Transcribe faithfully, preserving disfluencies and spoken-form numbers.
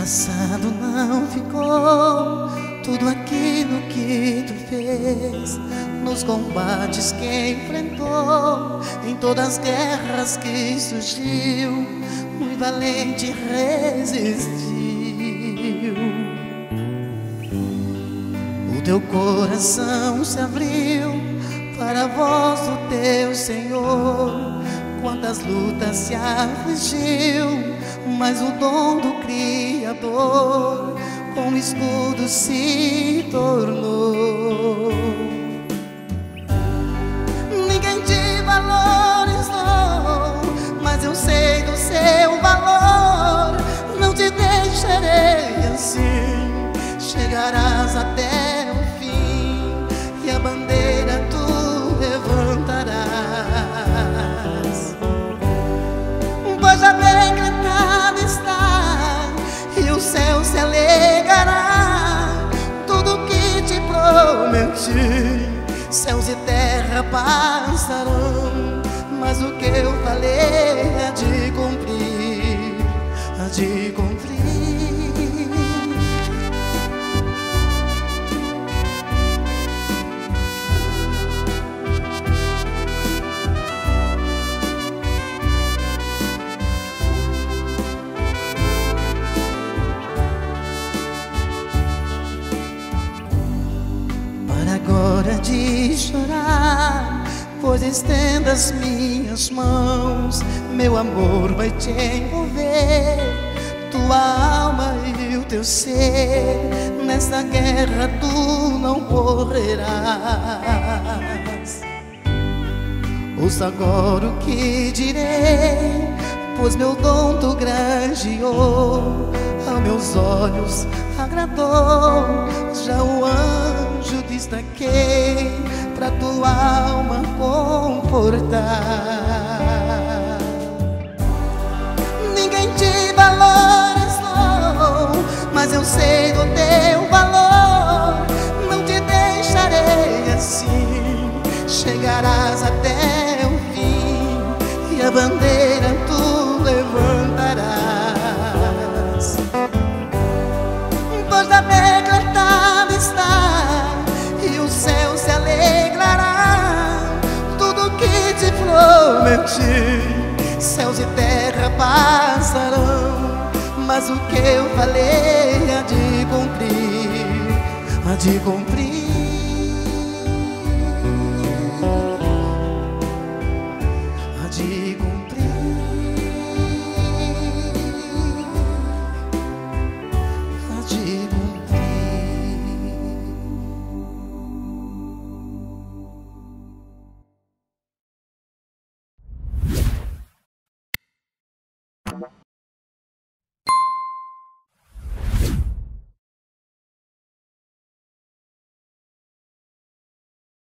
passado não ficou tudo aquilo que tu fez nos combates que enfrentou, em todas as guerras que surgiu, muito valente resistiu. O teu coração se abriu para a voz do teu Senhor. Quantas lutas se afligiu, mas o dom do Criador com escudo se tornou. Ninguém te valorizou, mas eu sei do seu valor. Não te deixarei assim, chegarás até o fim, e a bandeira tu levantarás. Pois já decretado está, e o céu se alegrará. Tudo que te prometi, céus e terra passarão, mas o que eu falei há de cumprir, há de cumprir. Agora de chorar, pois estenda as minhas mãos. Meu amor vai te envolver, tua alma e o teu ser. Nessa guerra tu não correrás. Ouça agora o que direi, pois meu dom tu granjeou, a meus olhos agradou. Já o anjo destaquei pra tua alma confortar. Ninguém te valorizou, mas eu sei do teu valor. Não te deixarei assim, chegarás até o fim, e a bandeira tu levantarás. Pois da decretada está, e o céu se alegrará. Tudo que te prometi, céus e terra passarão, mas o que eu falei há de cumprir, há de cumprir.